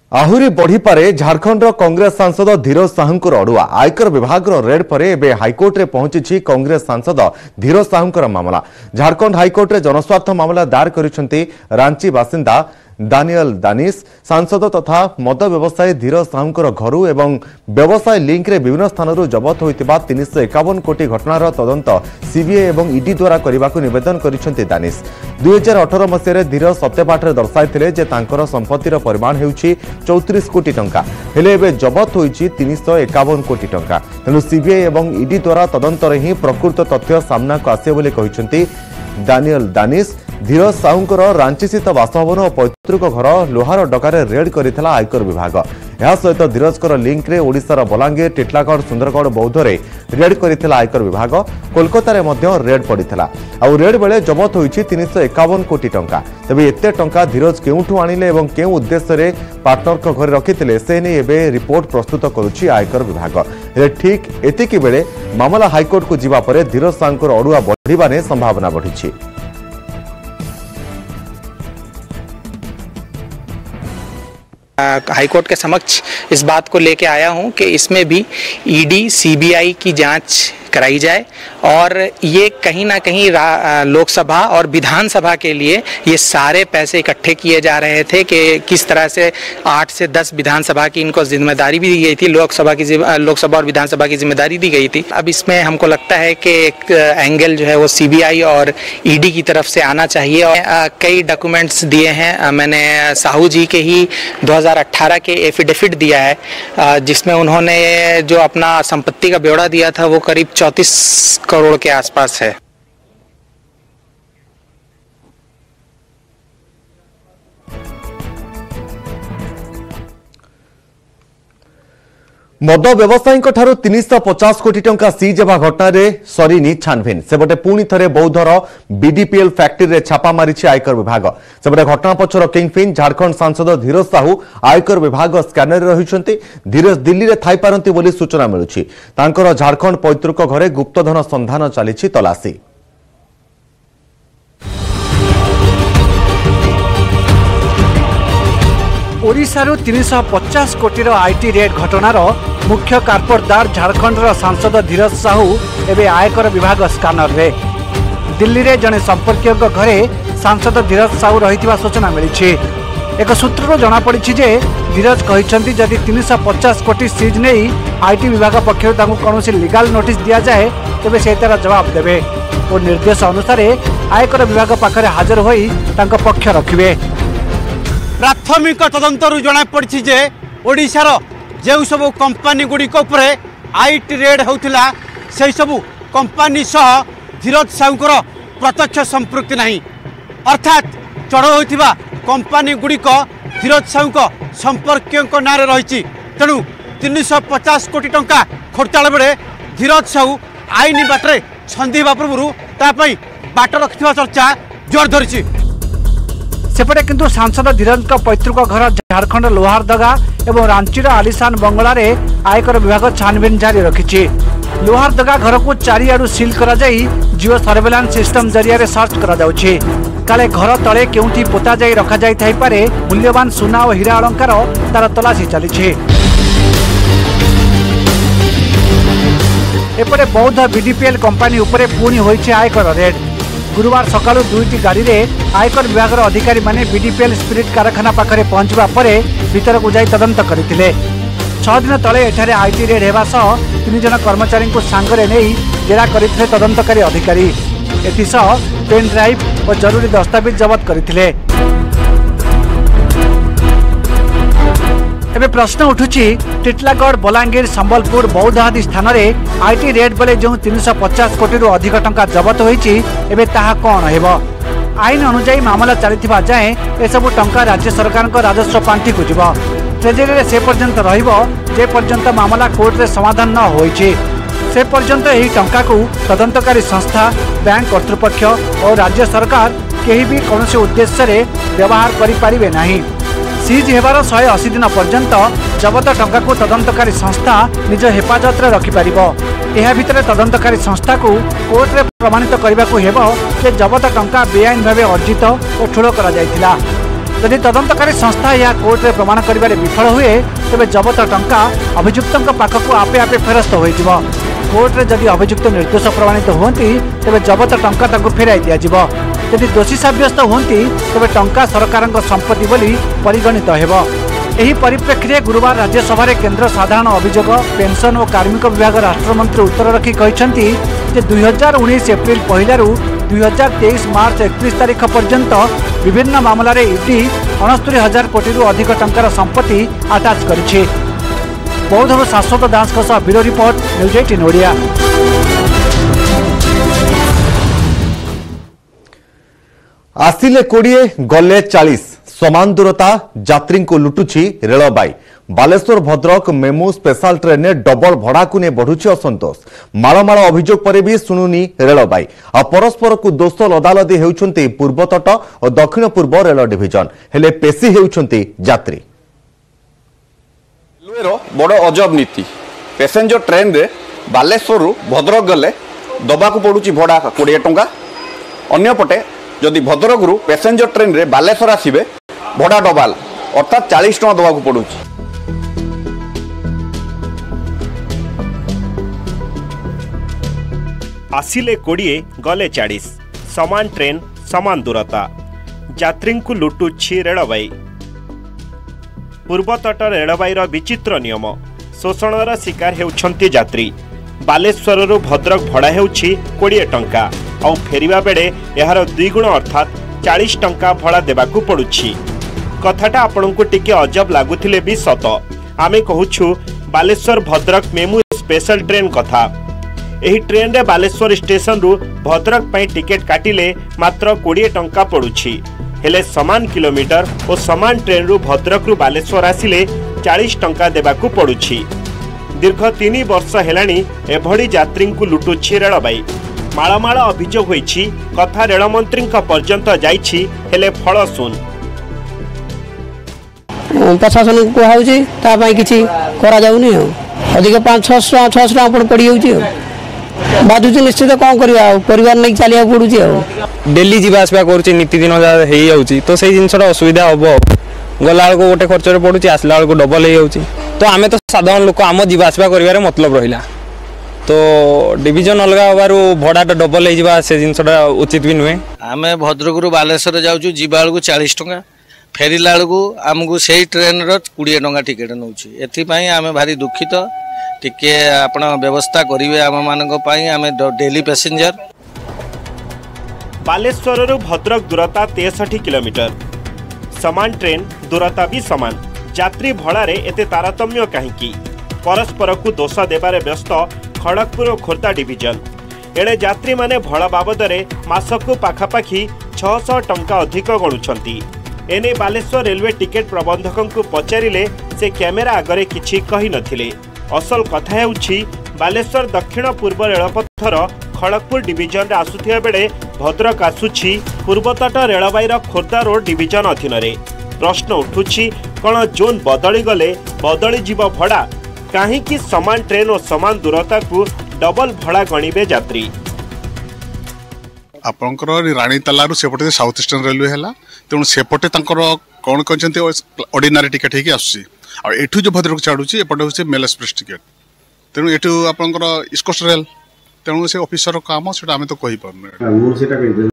आहुरी बढ़ीपे झारखंड कांग्रेस सांसद धीरज साहू अड़ुआ आयकर विभाग रेड पर एवं हाइकोर्ट में पहुंची कांग्रेस सांसद धीरज साहू मामला। झारखंड हाइकोर्ट में जनस्वार्थ मामला दायर कर रांची बासिंदा दानियल दानिश सांसद तथा मद व्यवसायी धीरज साहू घर एवं व्यवसाय लिंक रे विभिन्न स्थान जबत होता 351 कोटी घटनार तदंत सीबीआई और ईडी द्वारा करने को निवेदन कर दानिश 2018 मसीह धीरज सत्यपाठ दर्शाई संपत्तिर परिमाण हो 34 कोटी टंका हेले एबे जबत होईची 351 कोटी टंका। तेणु सीबीआई और ईडी द्वारा तदंत ही प्रकृत तथ्य सामना को आसे बोली कहिसेंती दानियल दानिश। धीरज साहू रांची स्थित बासभवन और पैतृक घर लोहार डकारे रेड करथिला आयकर विभाग। यह सहित धीरजकर लिंक रे ओडिशार बलांगीर टिटलागढ़ सुंदरगढ़ बौद्धरे रेड करथिला आयकर विभाग। कोलकाता रे मध्य रेड पड़िथिला आ रेड बेले जबत होईची 351 कोटी टंका। तबे एते टंका धीरज केउठु आनिले एवं केउ उद्देश्य रे पार्टनर को घर रखिथिले से नै एबे रिपोर्ट प्रस्तुत करूची आयकर विभाग। ठीक एतिकी बेले मामला हाईकोर्ट को जिबा परे धीरज साहू अड़ुआ बढ़िबा ने संभावना बढ़िछि। हाईकोर्ट के समक्ष इस बात को लेके आया हूं कि इसमें भी ईडी सीबीआई की जांच कराई जाए और ये कहीं ना कहीं लोकसभा और विधानसभा के लिए ये सारे पैसे इकट्ठे किए जा रहे थे कि किस तरह से 8 से 10 विधानसभा की इनको जिम्मेदारी भी दी गई थी, लोकसभा और विधानसभा की जिम्मेदारी दी गई थी। अब इसमें हमको लगता है कि एक एंगल जो है वो सीबीआई और ईडी की तरफ से आना चाहिए और कई डॉक्यूमेंट्स दिए हैं। मैंने साहू जी के ही 2018 के एफिडेविट दिया है जिसमें उन्होंने जो अपना संपत्ति का ब्यौरा दिया था वो करीब 34 करोड़ के आसपास है। मद व्यवसायी 350 कोटी टंका सीज हेबा घटना रे सरीनी छानभिन। सेपटे पुणी थरे बौद्धर बीडीपीएल फैक्ट्री रे छापा मारिछि आयकर विभाग। सेपटे घटना पछर किंगपिन झारखंड सांसद धीरज साहू आयकर विभाग स्कैनर रहिछन्ति। धीरज दिल्ली रे थाई पारंती बोली सूचना मिलुछि। तांकर झारखंड पैतृक घरे गुप्तधन संधान चलिछि तलासी। ओडिशारू 350 कोटी आईटी रेड घटनार मुख्य कारपोरदार झारखंड सांसद धीरज साहू एवं आयकर विभाग स्कैनर रे। दिल्ली रे जने संपर्क घरे सांसद धीरज साहू रही सूचना मिली। एक सूत्र जनापड़ी जे धीरज कहते जदि 350 कोटी सीज नहीं आईटी विभाग पक्षर कौन लीगल नोटिस दि जाए तेज से तार जवाब देवे और निर्देश अनुसार आयकर विभाग पाखरे हाजर होई पक्ष रखिए। प्राथमिक तदंतर जना पड़ी जे ओडिशार जो सब कंपानी गुड़िक आईटी रेड होता से सब कंपानी सह धीरज साहूर प्रत्यक्ष संपृक्ति नहीं, अर्थात चढ़ होता कंपानी गुड़िक धीरज साहू संपर्क ना रही। तेणु 350 कोटी टंका खोटाल बेले धीरज साहू आईन बाटे छंदा पूर्व तापाई बाट रखा चर्चा जोर धरी। सेपटे किंतु सांसद धीरज पैतृक घर झारखंड लोहारदगा एवं रांचीर आलिशान बंगला रे आयकर विभाग छानबीन जारी रखिछि। लोहारदगा घर को चारिआडू सील करा जाई जियो सर्वेलांस सिस्टम जरिया सर्च करा जाउछि। काले घर तले केउठी पोता जाई रखा जाई थाई पारे मूल्यवान सुना और हीरा अलंकार तार तलाशी चलिछि। एपटे बौद्ध बीडीपीएल कंपानी उपरे पुणी होइछि आयकर रेड। गुरुवार सकाळु 2टी गाड़ी रे आयकर विभाग अधिकारी माने बीडीपीएल स्पिरिट कारखाना पाखरे पहुंचवा परे भीतर को जाई तदंत करथिले। 6 दिन तले एठारे आईटी रेड हेबा सह 3 जन कर्मचारी को सांगरे नेई जेरा करथिले तदंतकारी अधिकारी। एथिसह पेन ड्राइव और जरूरी दस्तावेज जब्त करथिले। एबे प्रश्न उठुछि टिटलागढ़ बलांगीर संबलपुर बौद्ध आदि स्थान में आईटी रेड बेले जो 350 कोटी अधिक टंका जबत होईछि एबे ताहा कोन हेबो। आईन अनुसार मामला चलिथिबा जाए एसबु टंका राज्य सरकार को राजस्व पांठी को जीव ट्रेजरी रे से पर्यंत रहिबो जे पर्यंत मामला कोर्ट रे समाधान न होईछि। से पर्यंत एही टंका को तदंतकारी संस्था बैंक कर्तृपक्ष और राज्य सरकार केही भी कौनसी उद्देश्य रे व्यवहार करि पारिबे नाही। सीज हेबार 180 दिन पर्यंत जबत टंका को तदंतकारी संस्था निज हेफाजत रे रखिपारिबो। यह भितर तदंतकारी संस्था को कोर्ट रे प्रमाणित करने को हेबो जे जबत टंका बेआईन भाव अर्जित और ठूल करा जायतिला। जदि तदंतकारी संस्था यह कोर्ट में प्रमाण करिबारे विफल हुए तेबे जबत टंका अभियुक्तों पाखक आपे आपे फेरस्त हो कोर्ट में जदि अभियुक्त निर्दोष प्रमाणित होती तेबे जबत टंका तांको फेराई दिया यदि दोषी साब्यस्त होती तेबे टंका सरकार संपत्ति बोली परिगणित हेबो। एही परिप्रेक्षी गुरुवार राज्यसभा केंद्र साधारण अभियोग पेंशन और कार्मिक विभाग राष्ट्रमंत्री उत्तर रखी कहते 2019 एप्रिल 1 रु 2023 मार्च 31 तारीख पर्यंत विभिन्न मामलें ईडी 69,000 कोटी अधिक टंकार संपत्ति आटाच करिछि। बौद्धर Shashwat Das bureau report news 18 Odia. आसिले 20 गले 40 समान दूरता यात्री को लुटुछि railway. Baleswar Bhadrak MEMU special train ने डबल भड़ा को ने बढ़ुछि असंतोष। मालमाल अभियोग पर भी शुणुनी रेलबाई। आ परस्पर को दोष लदालदी हेउछन्ति पूर्व तट और दक्षिण पूर्व रेल डिविजन हेले पेशी हेउछन्ति यात्री। बड़ अजब नीति पैसेंजर ट्रेन रे बालेश्वर भद्रक गले दबा को पड़ुछि भड़ा 20 टंका। अन्यपटे जदि भद्रक रु पैसेंजर ट्रेन रे बालेश्वर आसीबे भड़ा डबल अर्थात 40 टंका दबा को पड़ुछि। आसिले 20 गले 40 समान ट्रेन समान दूरता यात्री को लुटुछि रेलबाई। पूर्वतट रेलबाईर विचित्र नियम शोषणर शिकार हेउछन्ति यात्री। बालेश्वर रु भद्रक भड़ा हेउछि 20 टंका और फेरिबा बेड़े यार 2 गुण अर्थात 40 टंका भड़ा देबाकू पड़ुछि। कथाटा आपनकु टिके अजब लागुथिले भी सत। आमे कहूछु Baleswar Bhadrak MEMU special train कथा। एही ट्रेन रे बालेश्वर स्टेशन रु भद्रक पई टिकेट काटिले मात्र 20 टंका पड़ुछि। हेले समान किलोमीटर और समान ट्रेन रु भद्रक रु बालेश्वर आसिले 40 टंका देबाकू पड़ुछि। दीर्घ 3 वर्ष हेलाणी एभଳି यात्री को लुटुछि रेलबाई। माळमाळ अभियोग होईछि कथा रेलमंत्री पर्यंत जाइछि हेले फल सुन। प्रशासन को कहउछि ता पई किछि करा जाउनी अधिक 500-600 टका पड़ जाउछि बाजुछि निश्चित कौन करवा परिवार नहीं चलिया पड़ुछि डेली जीवा आसवा करूछि नीति दिन हे जाउछि तो सेही जिनसर असुविधा हबो गला को गोटे खर्च रे पड़ुछि आसला को डबल हे जाउछि तो आमे तो साधारण लोक आम जीवा आसवा करिवारे मतलब रहिला तो डिविजन अलग हबार भड़ाटा डबल हो जावा से जिनसटा उचित भी नुहे। आमे भद्रक रु बालेश्वर जाउछु जीवा को 40 टंका फेरिला को आमको से ट्रेन रो 20 टंका टिकेट नउछि। एथि पई आमे भारी दुखित टिके आपण व्यवस्था करिवे आम मानक पई आमे डेली पैसेंजर। बालेश्वर रु भद्रक दूरता 63 किलोमीटर समान ट्रेन दूरता भी समान यात्री भड़ारे एते तारतम्य कहीं परस्पर को दोष देबारे व्यस्त खड़गपुर और खोर्धा डिविजन। एड़े यात्री माने भड़ा बाबदरे मासकु पाखापाखी 600 टंका अधिक गणुछंती। एने बालेश्वर रेलवे टिकेट प्रबंधक को पचारिले से कैमेरा आगरे किछि कहि नथिले। असल कथा हेउछि बालेश्वर दक्षिण पूर्व रेलपथर खड़गपुर डिविजन रे आसुथिया बेले भद्रक आसुछि पूर्वतट रेलबाईर खोर्धा रोड डिविजन अधीन रे। प्रश्न उठुछि कौन जोन बदली गले बदली जीव भड़ा कहीं समान ट्रेन और समान दूरता को डबल भड़ा गणिबे यात्री। आपंकर रानीतालू सेपटे साउथ ईस्टर्न रेलवे है तेणु सेपटे कौन कहते ऑर्डिनरी टिकेट होगी आसूसी आठू जो भद्रक छाड़ुची एपटे हूँ मेल एक्सप्रेस टिकेट तेणु एठू आपंकर इस्ट कोस्ट रेल तेणु से ऑफिसर काम से आम तो कही पार।